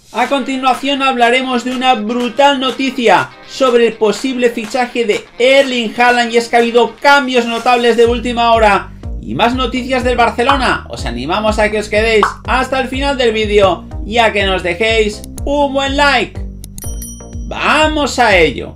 A continuación hablaremos de una brutal noticia sobre el posible fichaje de Erling Haaland, y es que ha habido cambios notables de última hora y más noticias del Barcelona. Os animamos a que os quedéis hasta el final del vídeo y a que nos dejéis un buen like. ¡Vamos a ello!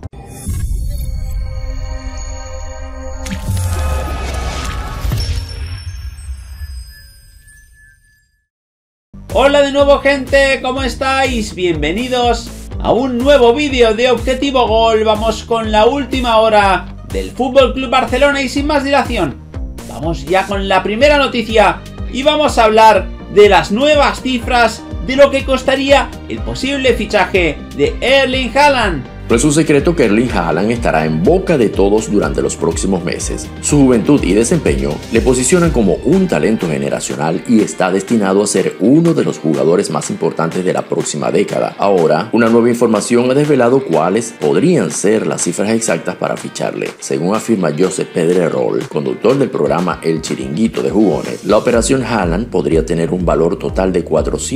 Hola de nuevo, gente, ¿cómo estáis? Bienvenidos a un nuevo vídeo de Objetivo Gol. Vamos con la última hora del Fútbol Club Barcelona y sin más dilación, vamos ya con la primera noticia y vamos a hablar de las nuevas cifras de lo que costaría el posible fichaje de Erling Haaland. No es un secreto que Erling Haaland estará en boca de todos durante los próximos meses. Su juventud y desempeño le posicionan como un talento generacional y está destinado a ser uno de los jugadores más importantes de la próxima década. Ahora, una nueva información ha desvelado cuáles podrían ser las cifras exactas para ficharle. Según afirma Josep Pedrerol, conductor del programa El Chiringuito de Jugones, la operación Haaland podría tener un valor total de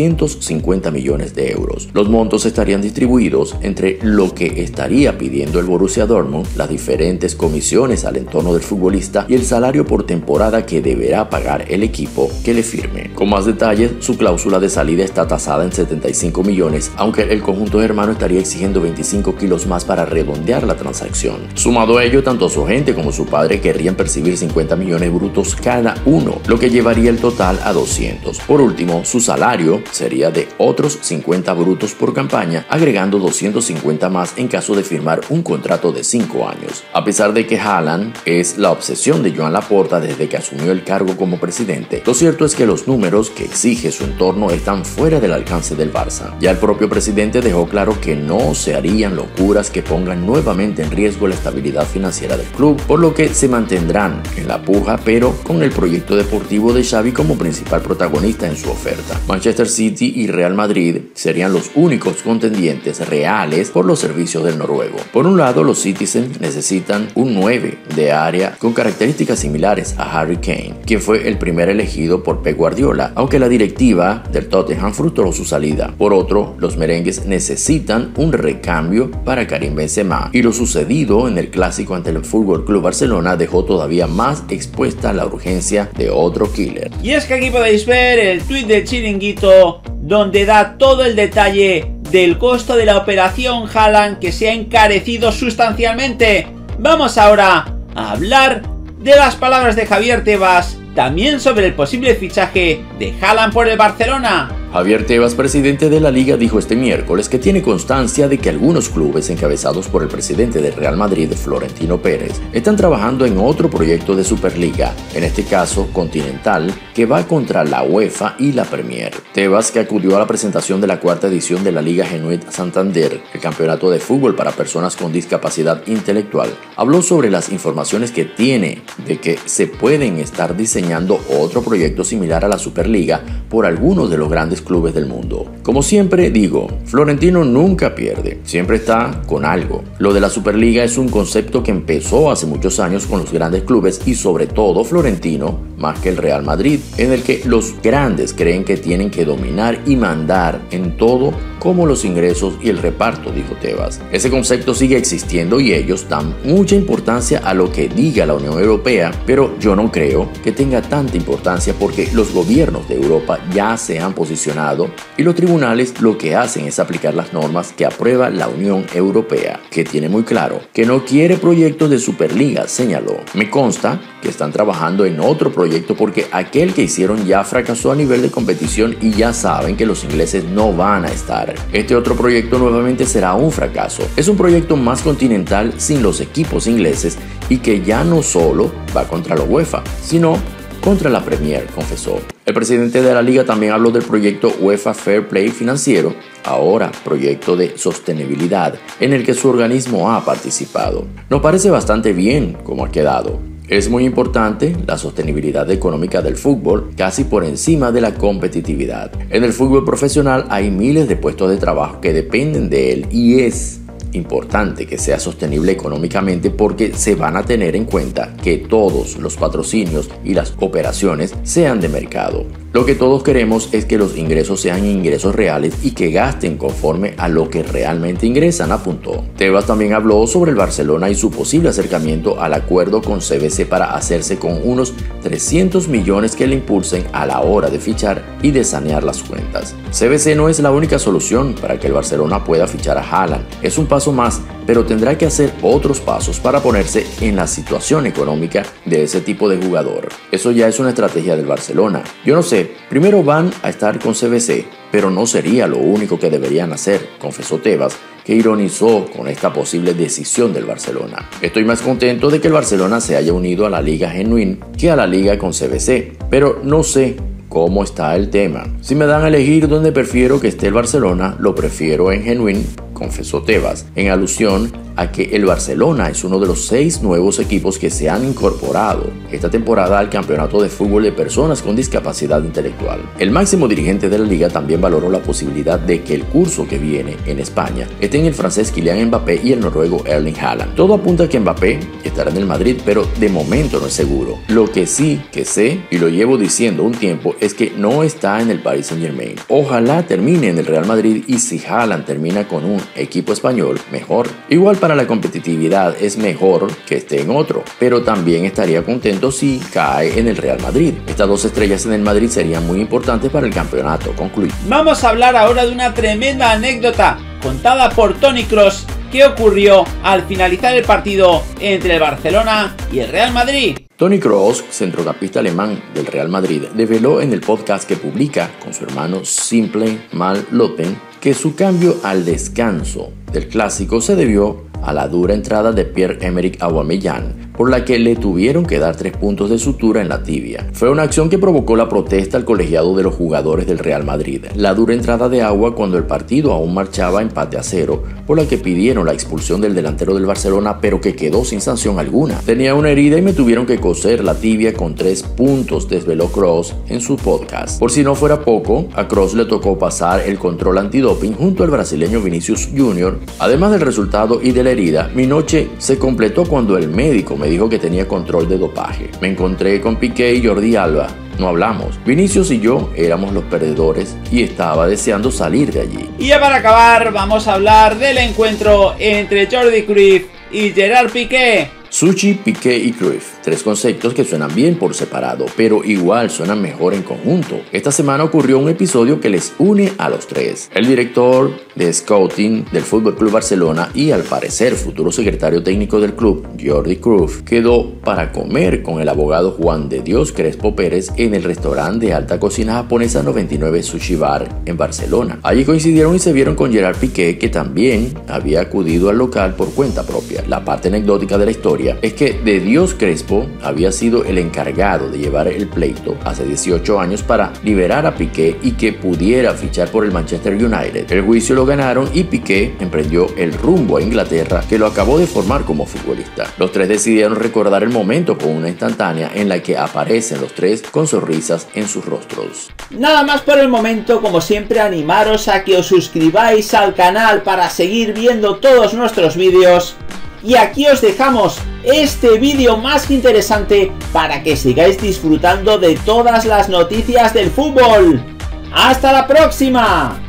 450 millones de euros. Los montos estarían distribuidos entre lo que estaría pidiendo el Borussia Dortmund, las diferentes comisiones al entorno del futbolista y el salario por temporada que deberá pagar el equipo que le firme. Con más detalles, su cláusula de salida está tasada en 75 millones, aunque el conjunto germano estaría exigiendo 25 kilos más para redondear la transacción. Sumado a ello, tanto su agente como su padre querrían percibir 50 millones brutos cada uno, lo que llevaría el total a 200. Por último, su salario sería de otros 50 brutos por campaña, agregando 250 más en caso de firmar un contrato de 5 años. A pesar de que Haaland es la obsesión de Joan Laporta desde que asumió el cargo como presidente, lo cierto es que los números que exige su entorno están fuera del alcance del Barça. Ya el propio presidente dejó claro que no se harían locuras que pongan nuevamente en riesgo la estabilidad financiera del club, por lo que se mantendrán en la puja, pero con el proyecto deportivo de Xavi como principal protagonista en su oferta. Manchester City y Real Madrid serían los únicos contendientes reales por los servicios del noruego. Por un lado, los Citizens necesitan un 9 de área con características similares a Harry Kane, quien fue el primer elegido por Pep Guardiola, aunque la directiva del Tottenham frustró su salida. Por otro, los merengues necesitan un recambio para Karim Benzema, y lo sucedido en el clásico ante el Fútbol Club Barcelona dejó todavía más expuesta la urgencia de otro killer. Y es que aquí podéis ver el tuit del Chiringuito, donde da todo el detalle del costo de la operación Haaland, que se ha encarecido sustancialmente. Vamos ahora a hablar de las palabras de Javier Tebas, también sobre el posible fichaje de Haaland por el Barcelona. Javier Tebas, presidente de la Liga, dijo este miércoles que tiene constancia de que algunos clubes encabezados por el presidente del Real Madrid, Florentino Pérez, están trabajando en otro proyecto de Superliga, en este caso continental, que va contra la UEFA y la Premier. Tebas, que acudió a la presentación de la cuarta edición de la Liga Genuit Santander, el campeonato de fútbol para personas con discapacidad intelectual, habló sobre las informaciones que tiene de que se pueden estar diseñando otro proyecto similar a la Superliga por algunos de los grandes clubes del mundo. Como siempre digo, Florentino nunca pierde, siempre está con algo. Lo de la Superliga es un concepto que empezó hace muchos años con los grandes clubes y sobre todo Florentino, más que el Real Madrid, en el que los grandes creen que tienen que dominar y mandar en todo, como los ingresos y el reparto, dijo Tebas. Ese concepto sigue existiendo y ellos dan mucha importancia a lo que diga la Unión Europea, pero yo no creo que tenga tanta importancia porque los gobiernos de Europa ya se han posicionado y los tribunales lo que hacen es aplicar las normas que aprueba la Unión Europea, que tiene muy claro que no quiere proyectos de Superliga, señaló. Me consta que están trabajando en otro proyecto porque aquel que hicieron ya fracasó a nivel de competición y ya saben que los ingleses no van a estar. Este otro proyecto nuevamente será un fracaso. Es un proyecto más continental sin los equipos ingleses y que ya no solo va contra la UEFA, sino contra la Premier, confesó. El presidente de la liga también habló del proyecto UEFA Fair Play financiero, ahora proyecto de sostenibilidad, en el que su organismo ha participado. Nos parece bastante bien cómo ha quedado. Es muy importante la sostenibilidad económica del fútbol, casi por encima de la competitividad. En el fútbol profesional hay miles de puestos de trabajo que dependen de él y es importante que sea sostenible económicamente porque se van a tener en cuenta que todos los patrocinios y las operaciones sean de mercado. Lo que todos queremos es que los ingresos sean ingresos reales y que gasten conforme a lo que realmente ingresan, apuntó. Tebas también habló sobre el Barcelona y su posible acercamiento al acuerdo con CVC para hacerse con unos 300 millones que le impulsen a la hora de fichar y de sanear las cuentas. CVC no es la única solución para que el Barcelona pueda fichar a Haaland. Es un paso más, pero tendrá que hacer otros pasos para ponerse en la situación económica de ese tipo de jugador. Eso ya es una estrategia del Barcelona. Yo no sé, primero van a estar con CVC, pero no sería lo único que deberían hacer, confesó Tebas, que ironizó con esta posible decisión del Barcelona. Estoy más contento de que el Barcelona se haya unido a la Liga Genuine que a la Liga con CVC, pero no sé cómo está el tema. Si me dan a elegir dónde prefiero que esté el Barcelona, lo prefiero en Genuine, confesó Tebas, en alusión a que el Barcelona es uno de los 6 nuevos equipos que se han incorporado esta temporada al campeonato de fútbol de personas con discapacidad intelectual. El máximo dirigente de la liga también valoró la posibilidad de que el curso que viene en España esté en el francés Kylian Mbappé y el noruego Erling Haaland. Todo apunta a que Mbappé estará en el Madrid, pero de momento no es seguro. Lo que sí que sé, y lo llevo diciendo un tiempo, es que no está en el Paris Saint-Germain. Ojalá termine en el Real Madrid y si Haaland termina con un equipo español, mejor. Igual para la competitividad es mejor que esté en otro, pero también estaría contento si cae en el Real Madrid. Estas 2 estrellas en el Madrid serían muy importantes para el campeonato, concluye. Vamos a hablar ahora de una tremenda anécdota contada por Toni Kroos que ocurrió al finalizar el partido entre el Barcelona y el Real Madrid. Toni Kroos, centrocampista alemán del Real Madrid, reveló en el podcast que publica con su hermano Simple Mal Lopen que su cambio al descanso del clásico se debió a la dura entrada de Pierre-Emerick Aubameyang, por la que le tuvieron que dar 3 puntos de sutura en la tibia. Fue una acción que provocó la protesta al colegiado de los jugadores del Real Madrid. La dura entrada de agua cuando el partido aún marchaba empate a 0, por la que pidieron la expulsión del delantero del Barcelona, pero que quedó sin sanción alguna. Tenía una herida y me tuvieron que coser la tibia con 3 puntos, desveló Kroos en su podcast. Por si no fuera poco, a Kroos le tocó pasar el control antidoping junto al brasileño Vinicius Jr. Además del resultado y de la herida, mi noche se completó cuando el médico me dijo que tenía control de dopaje. Me encontré con Piqué y Jordi Alba. No hablamos. Vinicius y yo éramos los perdedores y estaba deseando salir de allí. Y ya para acabar, vamos a hablar del encuentro entre Jordi Cruyff y Gerard Piqué. Suchi, Piqué y Cruyff, 3 conceptos que suenan bien por separado, pero igual suenan mejor en conjunto. Esta semana ocurrió un episodio que les une a los 3. El director de scouting del FC Barcelona y al parecer futuro secretario técnico del club, Jordi Cruyff, quedó para comer con el abogado Juan de Dios Crespo Pérez en el restaurante de alta cocina japonesa 99 Sushi Bar en Barcelona. Allí coincidieron y se vieron con Gerard Piqué, que también había acudido al local por cuenta propia. La parte anecdótica de la historia es que de Dios Crespo había sido el encargado de llevar el pleito hace 18 años para liberar a Piqué y que pudiera fichar por el Manchester United. El juicio lo ganaron y Piqué emprendió el rumbo a Inglaterra, que lo acabó de formar como futbolista. Los 3 decidieron recordar el momento con una instantánea en la que aparecen los 3 con sonrisas en sus rostros. Nada más por el momento, como siempre animaros a que os suscribáis al canal para seguir viendo todos nuestros vídeos. Y aquí os dejamos este vídeo más que interesante para que sigáis disfrutando de todas las noticias del fútbol. ¡Hasta la próxima!